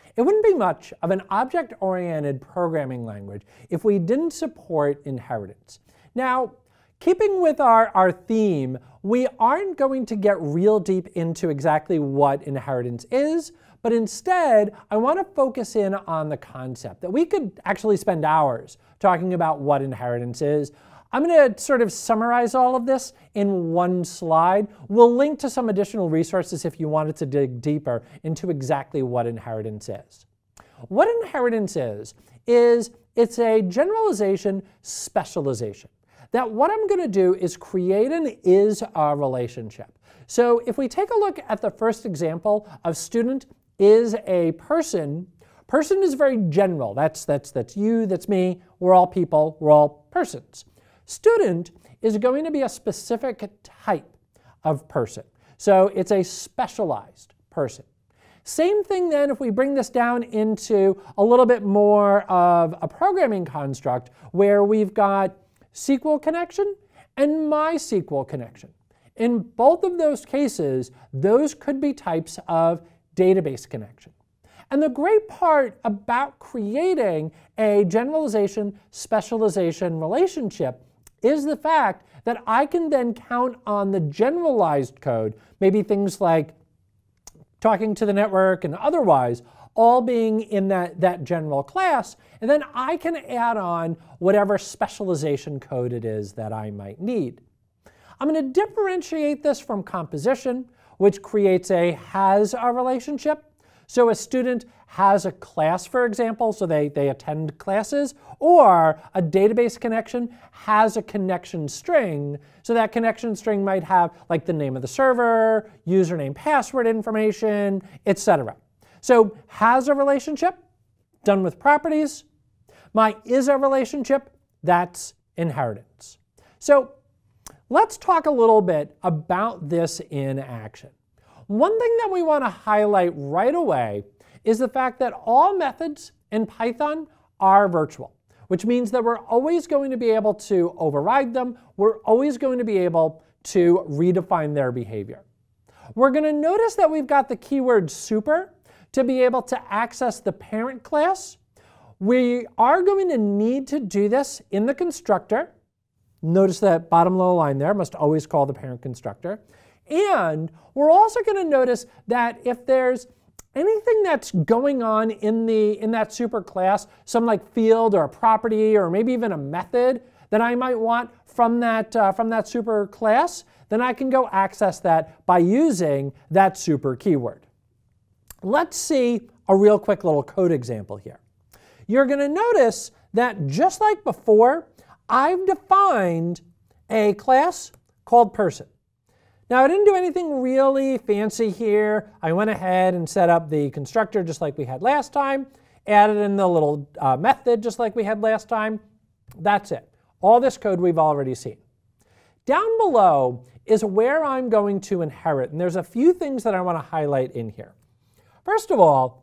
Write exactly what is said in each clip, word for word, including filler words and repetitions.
It wouldn't be much of an object-oriented programming language if we didn't support inheritance. Now, keeping with our, our theme, we aren't going to get real deep into exactly what inheritance is, but instead, I want to focus in on the concept that we could actually spend hours talking about what inheritance is. I'm going to sort of summarize all of this in one slide. We'll link to some additional resources if you wanted to dig deeper into exactly what inheritance is. What inheritance is, is it's a generalization specialization. That what I'm going to do is create an is-a relationship. So if we take a look at the first example of student is a person, person is very general. That's, that's, that's you, that's me, we're all people, we're all persons. Student is going to be a specific type of person. So it's a specialized person. Same thing then if we bring this down into a little bit more of a programming construct where we've got S Q L connection and MySQL connection. In both of those cases, those could be types of database connection. And the great part about creating a generalization specialization relationship is the fact that I can then count on the generalized code, maybe things like talking to the network and otherwise, all being in that, that general class, and then I can add on whatever specialization code it is that I might need. I'm going to differentiate this from composition, which creates a has-a relationship. So a student has a class, for example, so they, they attend classes, or a database connection has a connection string, so that connection string might have like the name of the server, username, password information, et cetera. So has a relationship, done with properties. My is a relationship, that's inheritance. So let's talk a little bit about this in action. One thing that we want to highlight right away is the fact that all methods in Python are virtual, which means that we're always going to be able to override them. We're always going to be able to redefine their behavior. We're going to notice that we've got the keyword super to be able to access the parent class. We are going to need to do this in the constructor. Notice that bottom low line there, must always call the parent constructor. And we're also going to notice that if there's anything that's going on in, the, in that super class, some like field or a property or maybe even a method that I might want from that, uh, from that super class, then I can go access that by using that super keyword. Let's see a real quick little code example here. You're going to notice that just like before, I've defined a class called person. Now, I didn't do anything really fancy here. I went ahead and set up the constructor just like we had last time, added in the little uh, method just like we had last time. That's it. All this code we've already seen. Down below is where I'm going to inherit, and there's a few things that I want to highlight in here. First of all,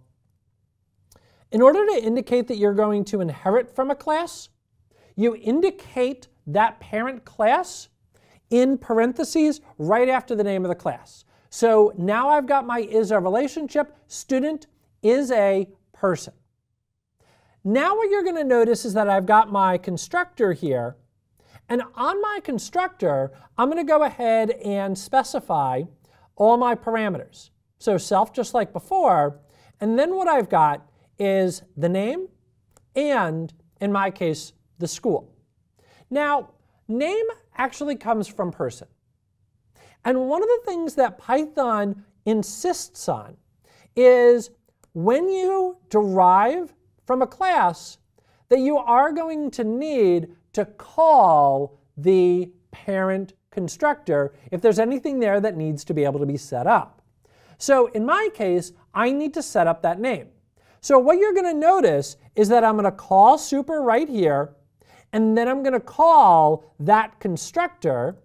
in order to indicate that you're going to inherit from a class, you indicate that parent class in parentheses right after the name of the class. So now I've got my is a relationship. Student is a person. Now what you're going to notice is that I've got my constructor here. And on my constructor, I'm going to go ahead and specify all my parameters. So self just like before. And then what I've got is the name and, in my case, the school. Now, name actually comes from person. And one of the things that Python insists on is when you derive from a class that you are going to need to call the parent constructor if there's anything there that needs to be able to be set up. So in my case, I need to set up that name. So what you're going to notice is that I'm going to call super right here, and then I'm going to call that constructor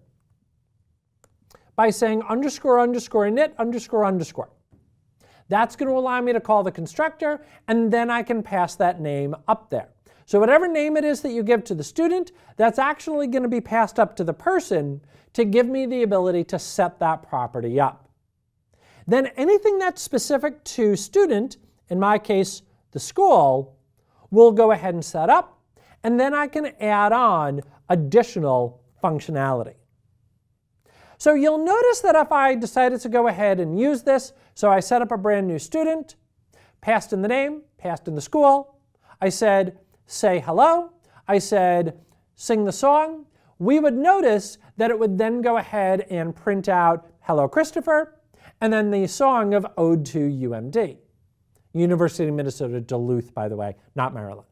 by saying underscore underscore init underscore underscore. That's going to allow me to call the constructor, and then I can pass that name up there. So whatever name it is that you give to the student, that's actually going to be passed up to the person to give me the ability to set that property up. Then anything that's specific to student, in my case, the school, we'll go ahead and set up, and then I can add on additional functionality. So you'll notice that if I decided to go ahead and use this, so I set up a brand new student, passed in the name, passed in the school, I said, say hello, I said, sing the song, we would notice that it would then go ahead and print out Hello Christopher, and then the song of Ode to U M D. University of Minnesota Duluth, by the way, not Maryland.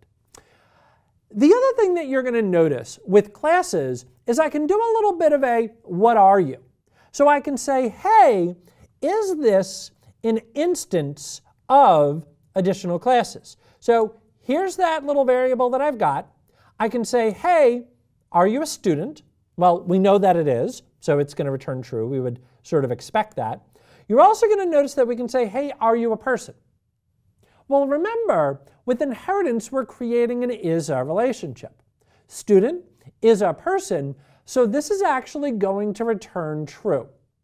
The other thing that you're going to notice with classes is I can do a little bit of a what are you? So I can say, hey, is this an instance of additional classes? So here's that little variable that I've got. I can say, hey, are you a student? Well, we know that it is, so it's going to return true. We would sort of expect that. You're also going to notice that we can say, hey, are you a person? Well, remember, with inheritance, we're creating an is-a relationship. Student is a person, so this is actually going to return true.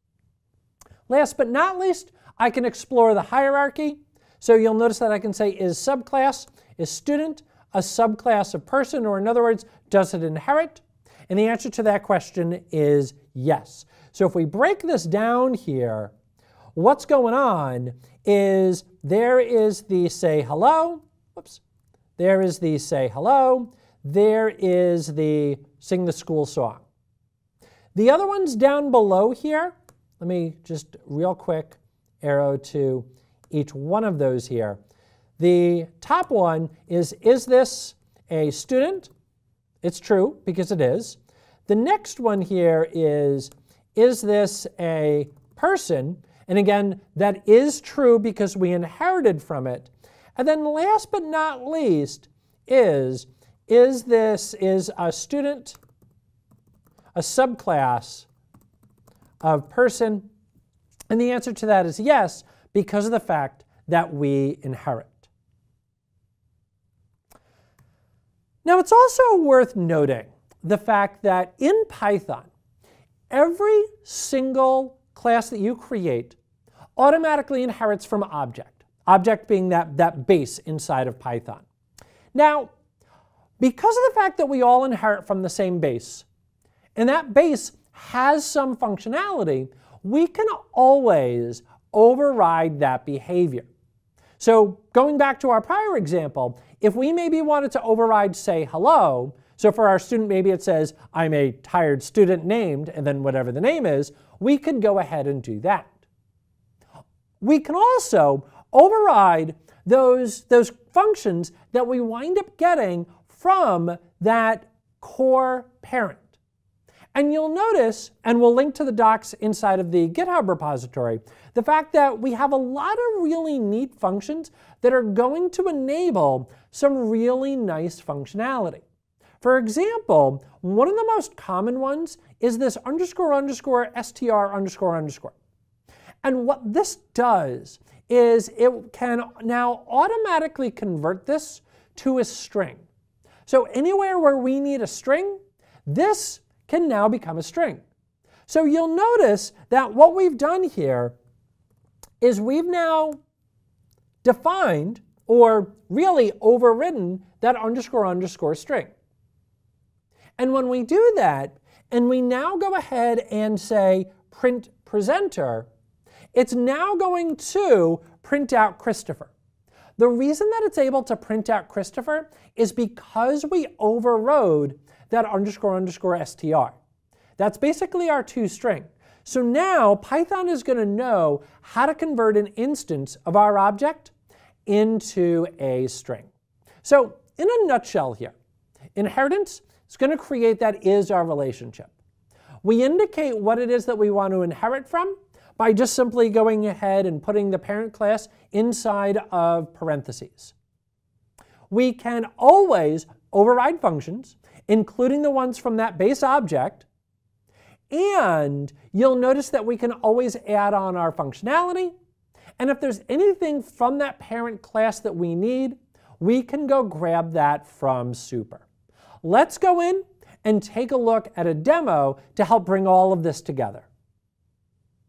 Last but not least, I can explore the hierarchy. So you'll notice that I can say is subclass, is student a subclass of person, or in other words, does it inherit? And the answer to that question is yes. So if we break this down here, what's going on is there is the say hello, whoops, there is the say hello, there is the sing the school song. The other ones down below here, let me just real quick arrow to each one of those here. The top one is, is this a student? It's true, because it is. The next one here is, is this a person? And again, that is true because we inherited from it. And then last but not least is, is this is a student, a subclass of person? And the answer to that is yes, because of the fact that we inherit. Now, it's also worth noting the fact that in Python, every single class that you create automatically inherits from object, object being that, that base inside of Python. Now, because of the fact that we all inherit from the same base, and that base has some functionality, we can always override that behavior. So going back to our prior example, if we maybe wanted to override say hello, so for our student maybe it says I'm a tired student named, and then whatever the name is, we could go ahead and do that. We can also override those, those functions that we wind up getting from that core parent. And you'll notice, and we'll link to the docs inside of the GitHub repository, the fact that we have a lot of really neat functions that are going to enable some really nice functionality. For example, one of the most common ones is this underscore underscore str underscore underscore. And what this does is it can now automatically convert this to a string. So anywhere where we need a string, this can now become a string. So you'll notice that what we've done here is we've now defined, or really overridden, that underscore underscore string. And when we do that, and we now go ahead and say print presenter, it's now going to print out Christopher. The reason that it's able to print out Christopher is because we overrode that underscore underscore str. That's basically our toString. So now Python is going to know how to convert an instance of our object into a string. So in a nutshell here, inheritance is going to create that is our relationship. We indicate what it is that we want to inherit from by just simply going ahead and putting the parent class inside of parentheses. We can always override functions, including the ones from that base object, and you'll notice that we can always add on our functionality, and if there's anything from that parent class that we need, we can go grab that from Super. Let's go in and take a look at a demo to help bring all of this together.